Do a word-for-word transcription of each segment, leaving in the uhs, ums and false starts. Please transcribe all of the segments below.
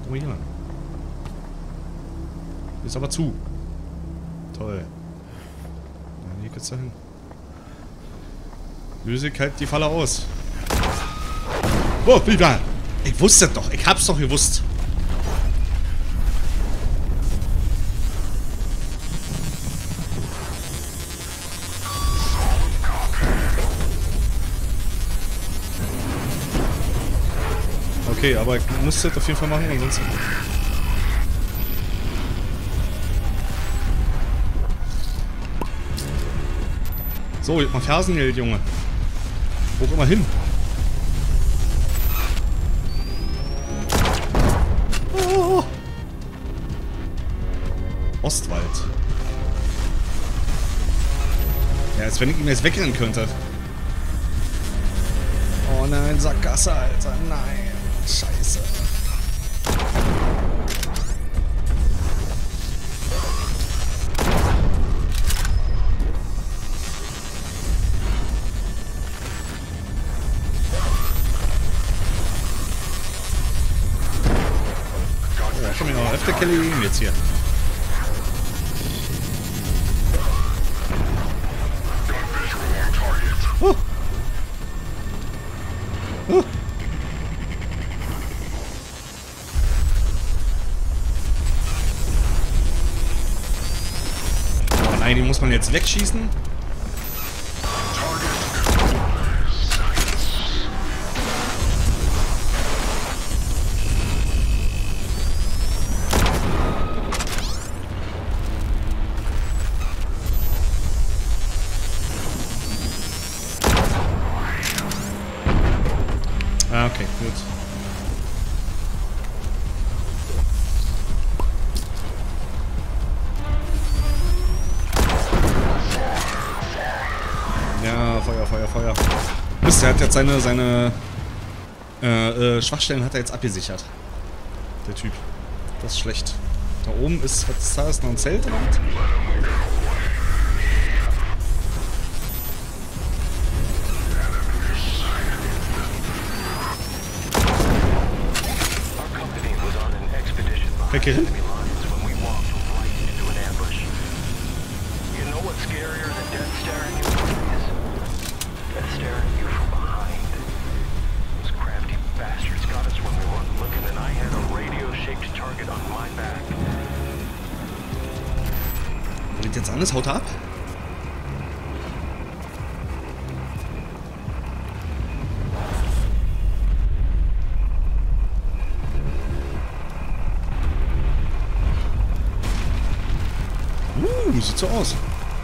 Guck mal hier lang. Ist aber zu. Toll. Ja, hier geht's da hin. Löse kalt die Falle aus. Oh, wieder! Ich wusste es doch. Ich hab's doch gewusst. Okay, aber ich muss das auf jeden Fall machen, ansonsten... So, jetzt mal Fersengeld, Junge. Wo immer hin? Oh. Ostwald. Ja, als wenn ich ihm jetzt wegrennen könnte. Oh nein, Sackgasse, Alter. Nein. Scheiße. Ja, schon wieder öfter Kelly jetzt hier. Oh. Oh. Nein, die muss man jetzt wegschießen. Ah, okay, gut. Ja, Feuer, Feuer, Feuer. Mist, der hat jetzt seine, seine äh, äh, Schwachstellen hat er jetzt abgesichert. Der Typ. Das ist schlecht. Da oben ist, was ist da? Ist noch ein Zelt oder was? Weggerannt? Bringt jetzt alles? Haut ab? Uh, sieht so aus.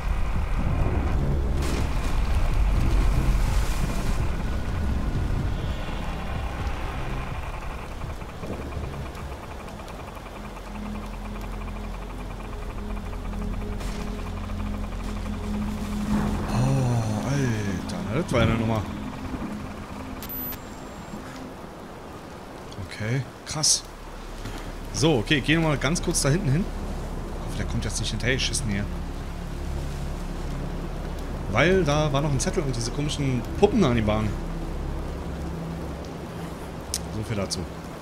Oh, Alter, das war eine Nummer. Okay, krass. So, okay, gehen wir mal ganz kurz da hinten hin. Der kommt jetzt nicht hinterher geschissen hier. Weil da war noch ein Zettel und diese komischen Puppen an die Bahn. So viel dazu.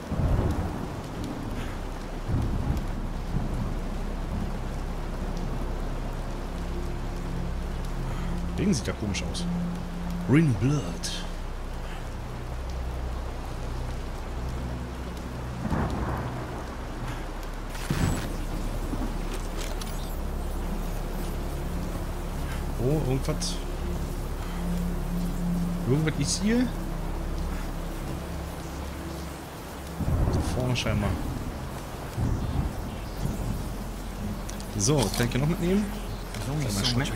Ding sieht ja komisch aus. Green Blood. Oh, irgendwas. Irgendwas ist hier. Da vorne scheinbar. So, kann ich hier noch mitnehmen? Mal schnell.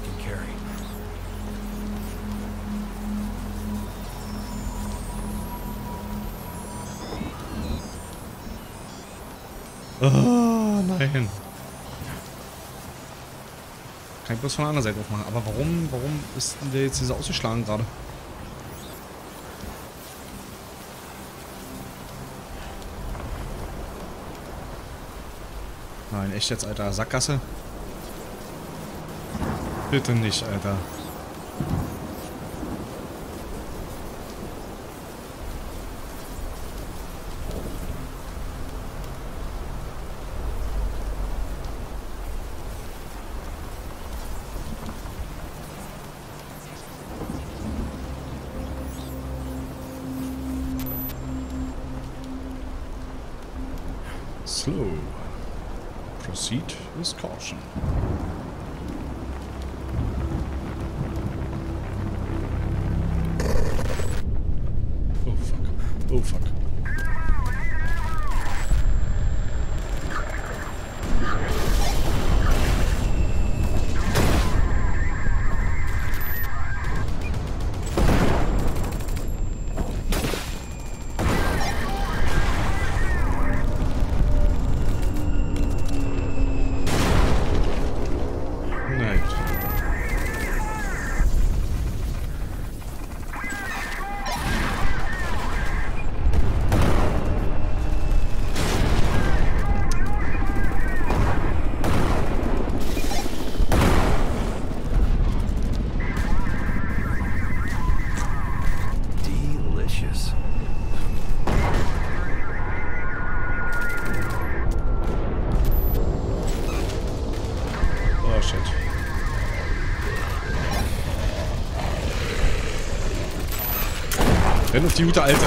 Oh, nein. Kann ich bloß von der anderen Seite aufmachen. Aber warum, warum ist denn der jetzt diese ausgeschlagen gerade? Nein, echt jetzt, Alter. Sackgasse? Bitte nicht, Alter. Slow. Proceed with caution. Oh fuck. Oh fuck. Renn auf die gute Alte.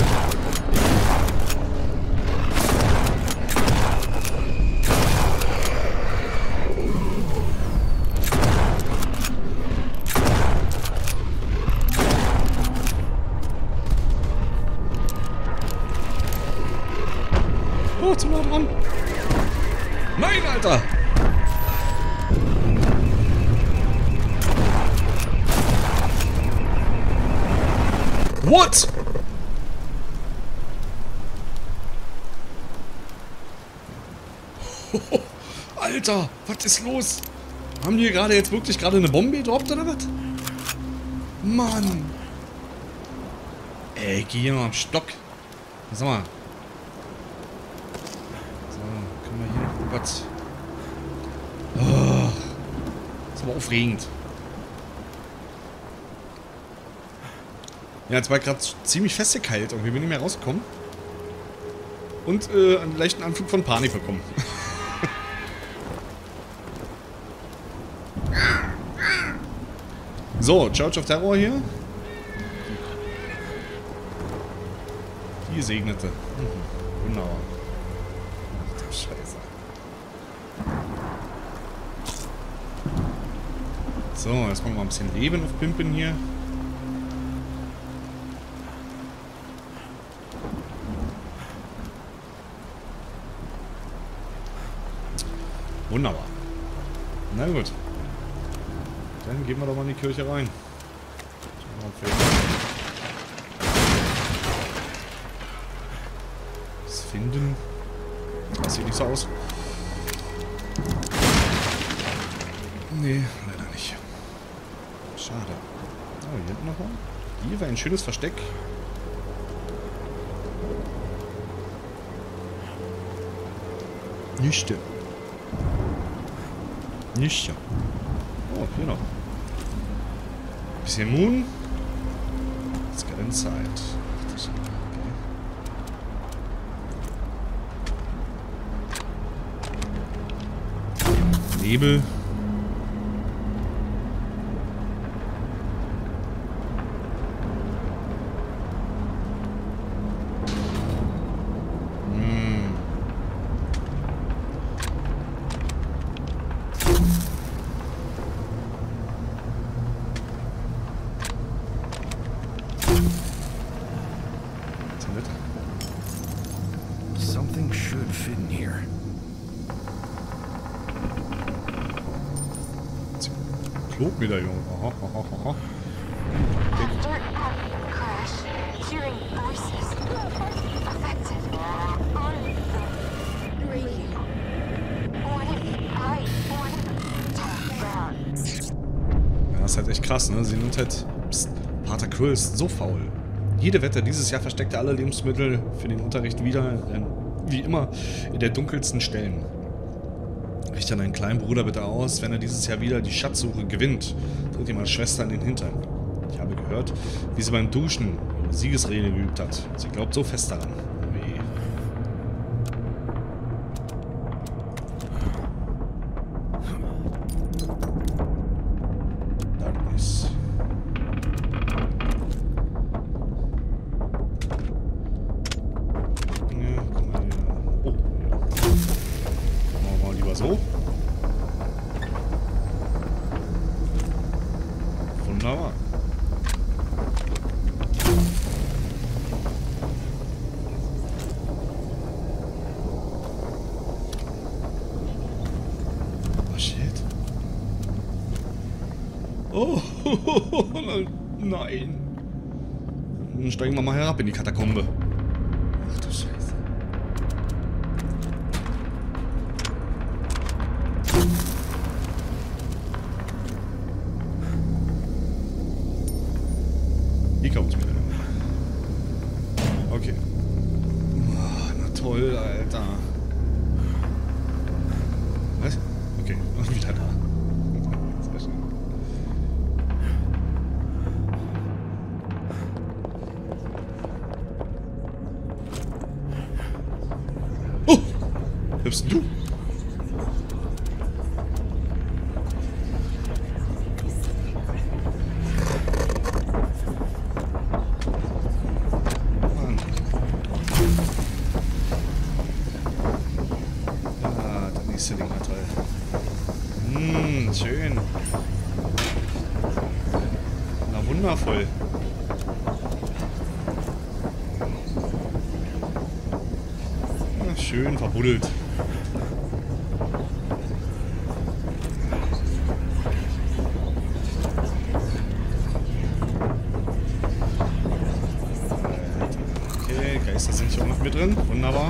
Oh, zu nah dran. Nein, Alter. What? Alter, was ist los? Haben die gerade jetzt wirklich gerade eine Bombe gedroppt oder was? Mann. Ey, geh hier mal am Stock. Sag mal. So, können wir hier... Oh Gott. Oh, ist aber aufregend. Ja, jetzt war ich gerade ziemlich festgekeilt. Irgendwie bin ich nicht mehr rausgekommen. Und äh, einen leichten Anflug von Panik bekommen. So, Church of Terror hier. Die Gesegnete. Mhm. Genau. Ach du Scheiße. So, jetzt machen wir mal ein bisschen Leben auf Pimpen hier. Wunderbar. Na gut. Dann gehen wir doch mal in die Kirche rein. Das finden. Das sieht nicht so aus. Nee, leider nicht. Schade. Oh, hier hinten noch mal. Hier war ein schönes Versteck. Nicht. Nicht. Oh, hier noch. Bisschen Moon. Jetzt gerade in Zeit. Okay. Nebel. Something should fit in here. Klopmedaillon. Aha, aha, aha. Ja, das ist halt echt krass, ne? Sie nimmt halt... Psst, Pater Quill ist so faul. Jede Wette dieses Jahr versteckt er alle Lebensmittel für den Unterricht wieder, äh, wie immer, in der dunkelsten Stellen. Richte deinen kleinen Bruder bitte aus, wenn er dieses Jahr wieder die Schatzsuche gewinnt. Tritt ihm als Schwester in den Hintern. Ich habe gehört, wie sie beim Duschen ihre Siegesrede geübt hat. Sie glaubt so fest daran. Weh. Darkness. Ja, guck mal hier. Oh, ja. So. Wunderbar. Oh shit. Oh, nein. Dann steigen wir mal herab in die Katakombe. Ach du Scheiße. Okay. Oh, na toll, Alter. Was? Okay, und wieder da. Sehr schön. Oh! Wer bist du? Hm, schön. Na, wundervoll. Na, schön verbuddelt. Okay, Geister sind hier auch noch mit drin. Wunderbar.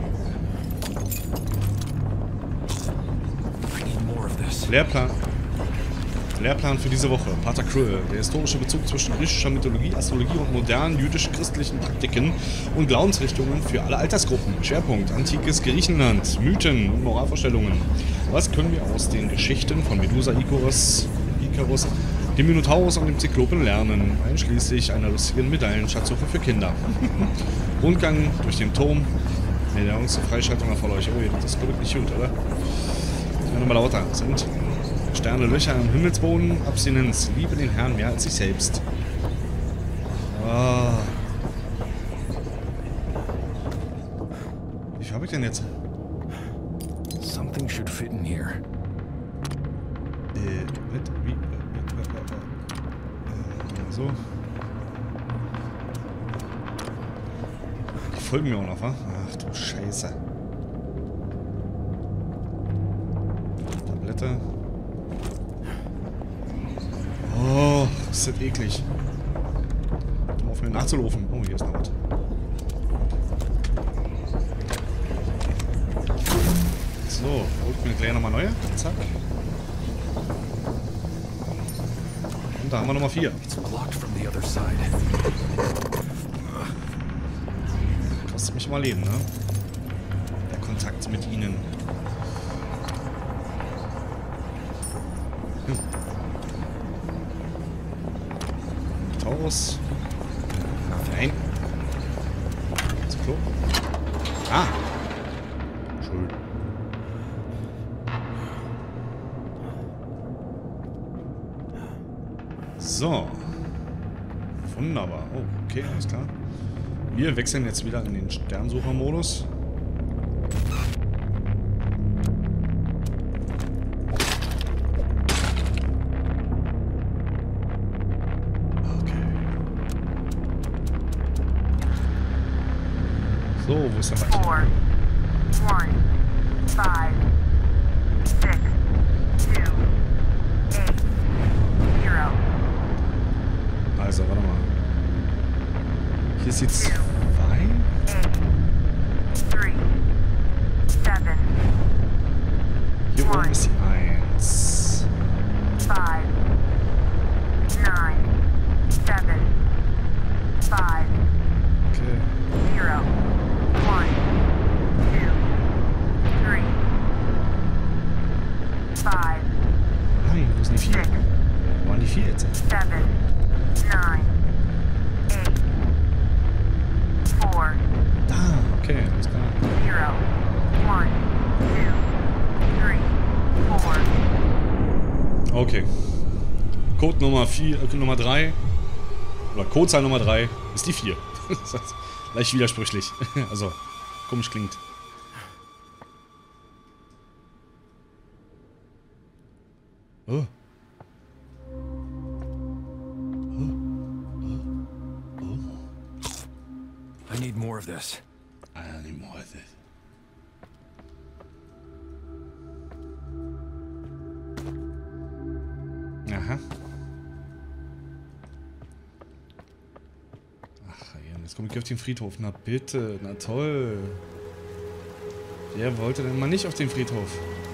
Lehrplan. Lehrplan für diese Woche. Pater Krill. Der historische Bezug zwischen griechischer Mythologie, Astrologie und modernen jüdisch-christlichen Praktiken und Glaubensrichtungen für alle Altersgruppen. Schwerpunkt: antikes Griechenland, Mythen und Moralvorstellungen. Was können wir aus den Geschichten von Medusa, Icarus, Icarus, dem Minotaurus und dem Zyklopen lernen? Einschließlich einer lustigen Medaillenschatzsuche für Kinder. Rundgang durch den Turm. Medaillon zur Freischaltung erfolgt euch. Oh, das ist wirklich gut, oder? Nochmal lauter sind. Sterne, Löcher am Himmelsboden, Abstinenz. Liebe den Herrn mehr als sich selbst. Oh. Wie viel habe ich denn jetzt? Something should fit in here. Äh, mit, wie, äh, äh, äh, so. Die folgen mir auch noch, wa? Ach du Scheiße. Oh, ist das eklig. Um auf mir nachzulaufen. Oh, hier ist noch was. So, holt mir gleich nochmal neue. Zack. Und da haben wir Nummer vier. Kostet mich mal Leben, ne? Der Kontakt mit ihnen. Taurus. Nein. Zu Klo. Ah. Schön. So. Wunderbar. Oh, okay, alles klar. Wir wechseln jetzt wieder in den Sternsucher-Modus. So, wo ist der Button? four, one, five, six, two, eight, zero. Also, warte mal. Hier ist die zwei. three, seven, Hier oben ist die eins. five, nine, seven, five, Okay. zero. One, two, three, five, Nein, wo ist die vier? six, Wo waren die vier jetzt? seven, nine, eight, four, Da, okay, alles klar. zero, one, two, three, four. Okay. Code Nummer vier, äh, Nummer drei. Oder Codezahl Nummer drei ist die vier. Das heißt, leicht widersprüchlich. Also, komisch klingt. Oh. I need more of this. I need more of this. Aha. Ach, jetzt komme ich auf den Friedhof. Na bitte, na toll. Wer wollte denn mal nicht auf den Friedhof?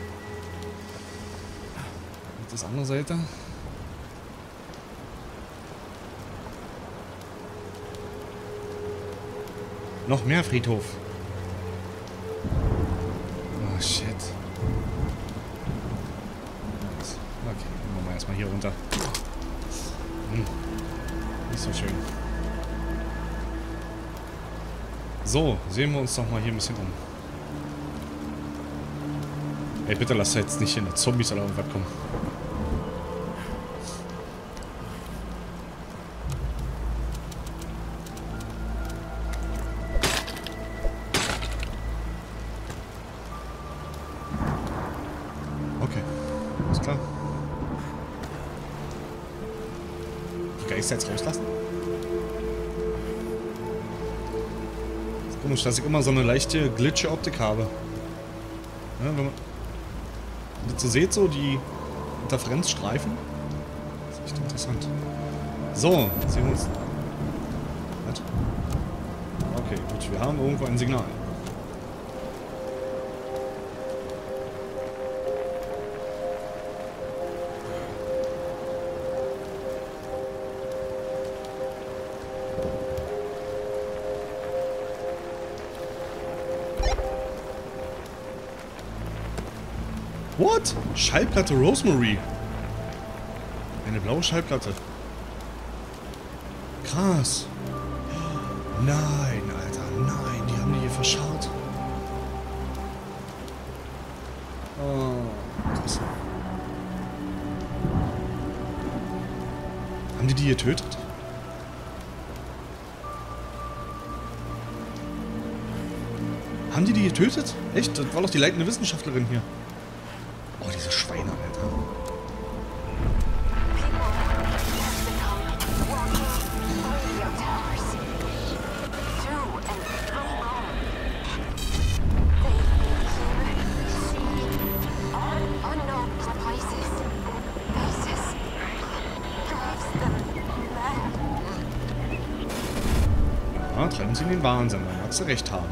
Und das andere Seite? Noch mehr Friedhof. Oh, shit. Okay, gehen wir mal erstmal hier runter. Hm. Nicht so schön. So, sehen wir uns doch mal hier ein bisschen um. Ey, bitte lass jetzt nicht in Zombies oder irgendwas kommen. Okay, alles klar. Die Geister jetzt rauslassen? Das ist komisch, dass ich immer so eine leichte Glitch-Optik habe. Ja, wenn man das so seht, so die Interferenzstreifen. Das ist echt interessant. So, sehen wir uns. Was? Okay, gut, wir haben irgendwo ein Signal. What? Schallplatte Rosemary. Eine blaue Schallplatte. Krass. Nein, Alter, nein, die haben die hier verscharrt. Oh, krass. Haben die die getötet? Haben die die getötet? Echt? Das war doch die leitende Wissenschaftlerin hier. Oh, diese Schweine, Alter. Ja, treiben sie in den Wahnsinn, dann magst du recht haben.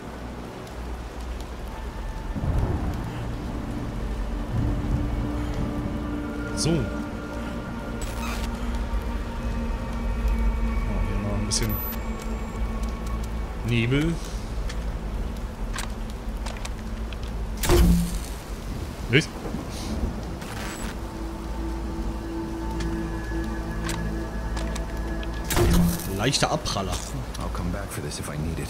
So. Oh, hier noch ein bisschen Nebel. Nicht? Leichter Abpraller. I'll come back for this if I need it.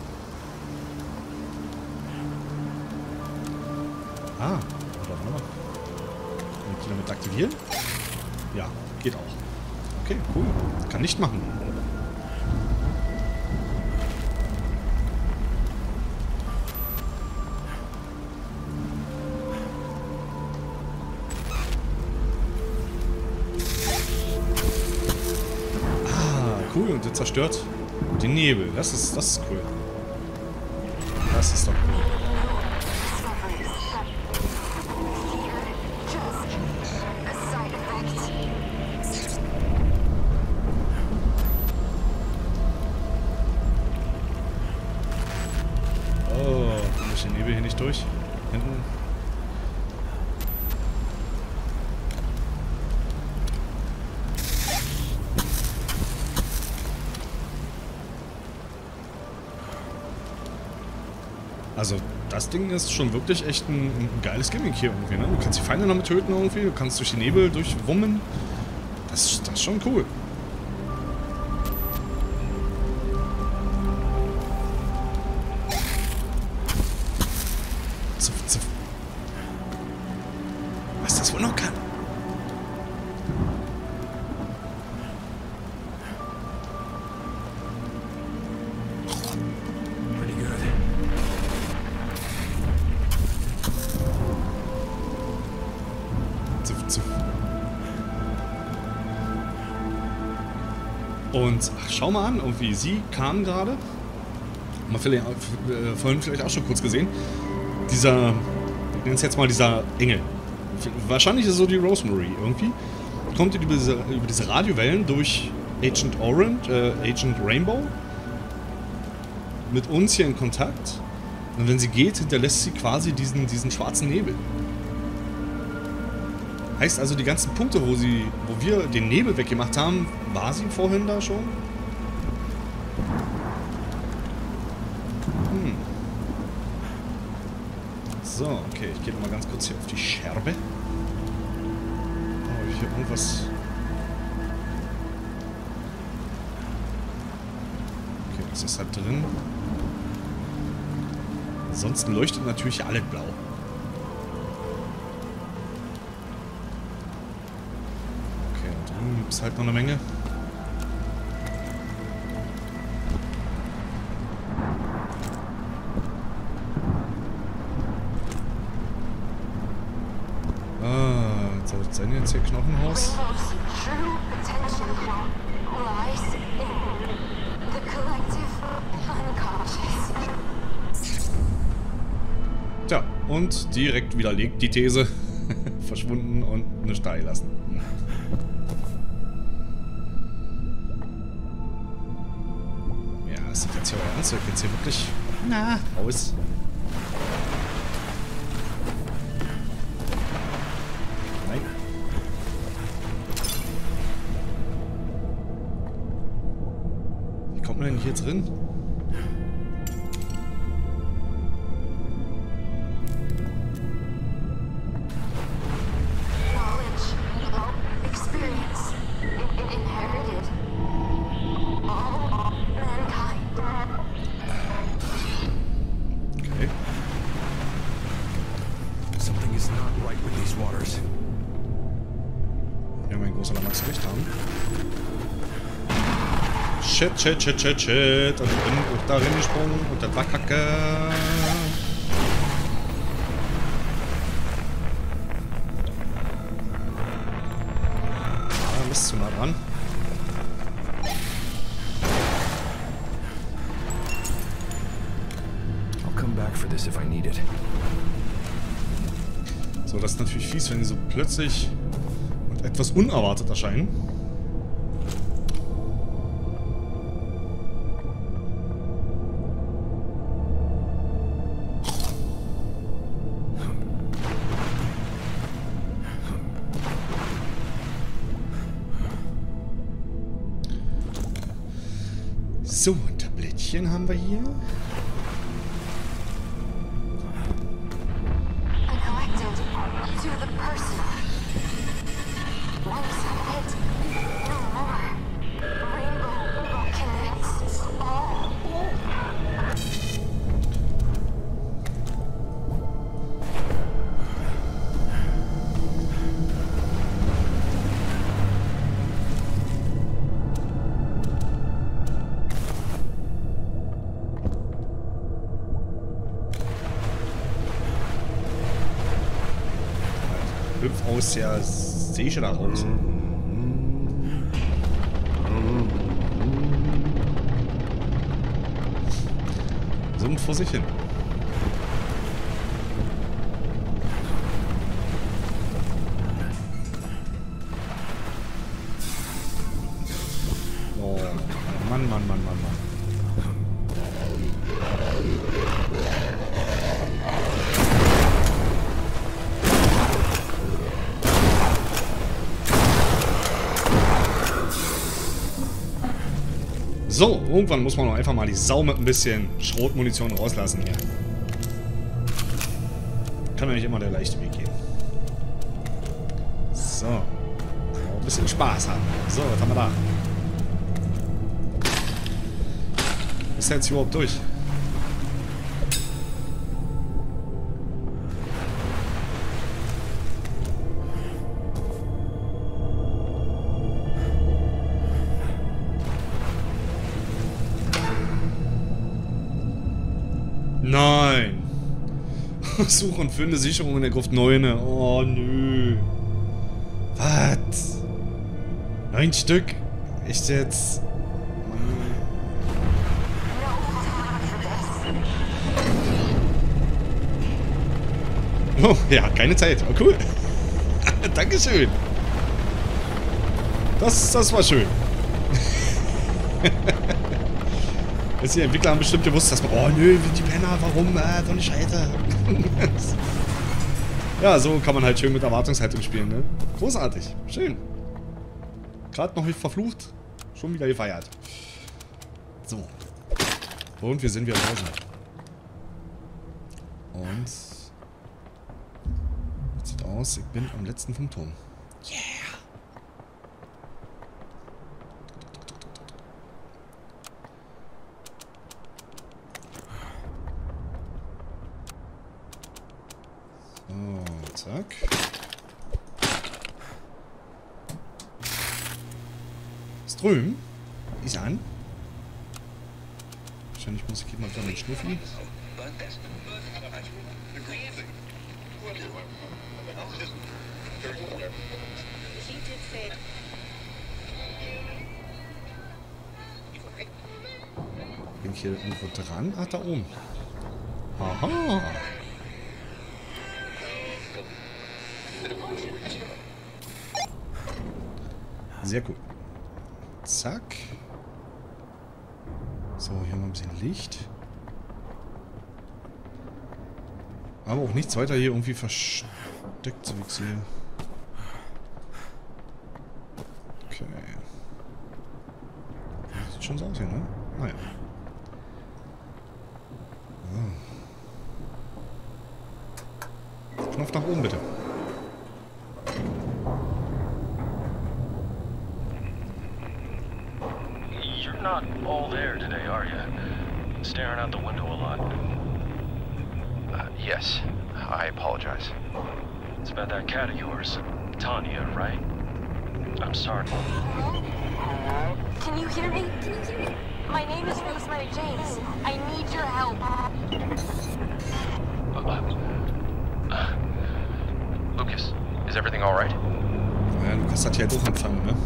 Ah, oder warte mal. Kann ich die damit aktivieren? Ja, geht auch. Okay, cool. Kann nicht machen. Ah, cool. Und jetzt zerstört den Nebel. Das ist, das ist cool. Das ist doch cool. Den Nebel hier nicht durch. Hinten. Also, das Ding ist schon wirklich echt ein, ein geiles Gimmick hier irgendwie, ne? Du kannst die Feinde damit töten irgendwie, du kannst durch die Nebel durchwummen. Das, das ist schon cool. Was das wohl noch kann? Pretty good. Zuff, zuff. Und ach, schau mal an, irgendwie, sie kam gerade. Haben wir vielleicht, äh, vorhin vielleicht auch schon kurz gesehen. Dieser, ich nenne es jetzt mal dieser Engel. Wahrscheinlich ist es so die Rosemary irgendwie. Kommt über diese, über diese Radiowellen durch Agent Orange, äh, Agent Rainbow mit uns hier in Kontakt. Und wenn sie geht, hinterlässt sie quasi diesen, diesen schwarzen Nebel. Heißt also, die ganzen Punkte, wo sie, wo wir den Nebel weggemacht haben, war sie vorhin da schon? Hm. So, okay, ich gehe nochmal ganz kurz hier auf die Scherbe. Oh, hier irgendwas. Okay, das ist halt drin. Ansonsten leuchtet natürlich alles blau. Okay, und drüben gibt es halt noch eine Menge. Ah, jetzt sind jetzt hier Knochenhaus. True potential lies in the collective unconscious. Tja, und direkt widerlegt die These. Verschwunden und nicht da gelassen. Ja, das ist jetzt hier euer Ernst. Jetzt hier wirklich. Na, aus. Nein. Wie kommt man denn hier drin? Shit, shit, shit, shit, shit. Und ich bin auch da reingesprungen und das war kacke. Ah, Mist, zu nah dran. I'll come back for this if I need it. So, das ist natürlich fies, wenn die so plötzlich und etwas unerwartet erscheinen. So, ein Tablettchen haben wir hier. Aus, ja, sehe ich schon da raus. So vor sich hin. Oh, Mann, Mann, Mann, Mann, Mann. So, irgendwann muss man auch einfach mal die Sau mit ein bisschen Schrotmunition rauslassen hier. Kann ja nicht immer der leichte Weg gehen. So. Ein bisschen Spaß haben. So, was haben wir da? Ist der jetzt überhaupt durch? Nein. Suche und finde Sicherung in der Gruft neun. Oh, nö. Was? Neun Stück? Echt jetzt? Oh, ja, keine Zeit. Oh, cool. Dankeschön. Das, das war schön. Jetzt die Entwickler haben bestimmt gewusst, dass man... Oh, nö, die Penner, warum? Äh, doch nicht weiter. Ja, so kann man halt schön mit Erwartungshaltung spielen, ne? Großartig. Schön. Gerade noch nicht verflucht. Schon wieder gefeiert. So. Und wir sind wieder draußen. Und... Sieht aus, ich bin am letzten Funkturm. Yeah! So, zack. Ström ist an. Wahrscheinlich muss ich hier mal wieder den Schnuffi. Bin ich hier irgendwo dran? Ach, da oben. Aha. Sehr gut. Zack. So, hier haben wir ein bisschen Licht. Aber auch nichts weiter hier irgendwie versteckt, so wie ich sehe. Okay. Sieht schon so aus hier, ne? Naja. So. Knopf nach oben, bitte. You're not all there today, are you? Staring out the window a lot. Uh, yes. I apologize. It's about that cat of yours, Tanya, right? I'm sorry. Can you hear me? My name is Rosemary James. I need your help. Uh, uh, Lucas, is everything all right? Ja, Lukas hat ja doch empfangen, ne?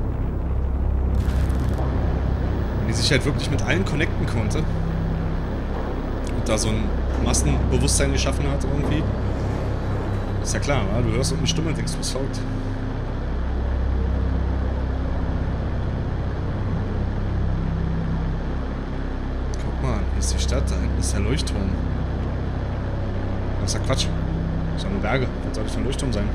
Wenn die sich halt wirklich mit allen connecten konnte und da so ein Massenbewusstsein geschaffen hat irgendwie, ist ja klar, wa? Du hörst irgendeine Stimme und denkst, du bist verrückt. Guck mal, hier ist die Stadt, da hinten ist der Leuchtturm. Das ist ja Quatsch. Das sind nur Berge. Was soll das für ein Leuchtturm sein?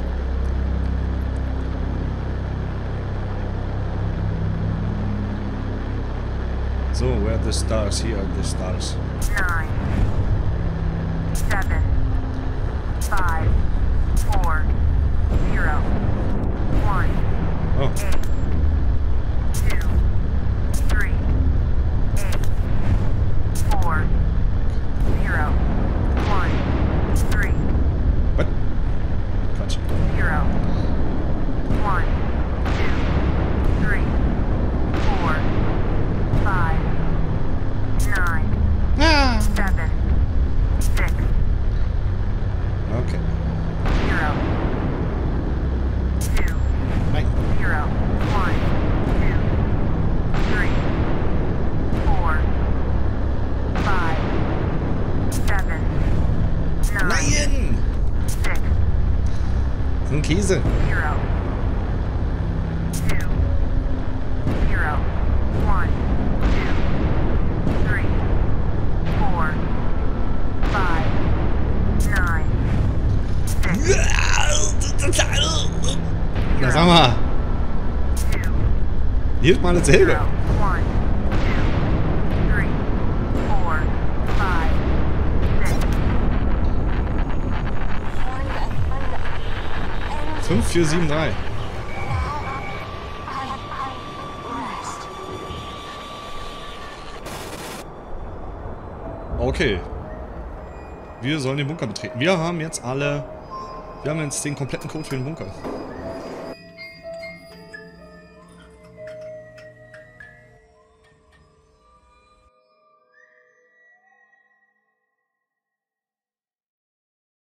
So, where are the stars? Here are the stars. Nine, seven, five, four, zero, one, Oh, eight, two, three, eight, four, zero, one, three, what? Quatsch. zero, one, two, three, four, five, nine, Ah! seven, six, Okay. zero, two, Nein. zero, one, two, three, four, five, seven, nine, Nein! six, Das ist ein Käse. zero, two, zero, one, two, three, four, five, nine, six, Na sag mal, two, jedes Mal dasselbe. zero, one, two, three, four, five, six, fünf, vier, sieben, drei. Okay. Wir sollen den Bunker betreten. Wir haben jetzt alle... Wir haben jetzt den kompletten Code für den Bunker.